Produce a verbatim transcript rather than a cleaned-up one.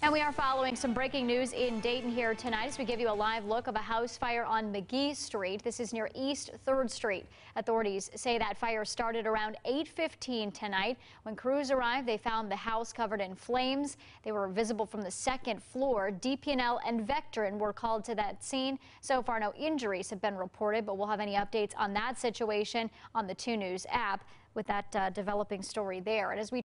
And we are following some breaking news in Dayton here tonight as we give you a live look of a house fire on McGee Street. This is near East third Street. Authorities say that fire started around eight fifteen tonight. When crews arrived, they found the house covered in flames. They were visible from the second floor. D P and L and Vectren were called to that scene. So far, no injuries have been reported, but we'll have any updates on that situation on the two News app with that uh, developing story there. And as we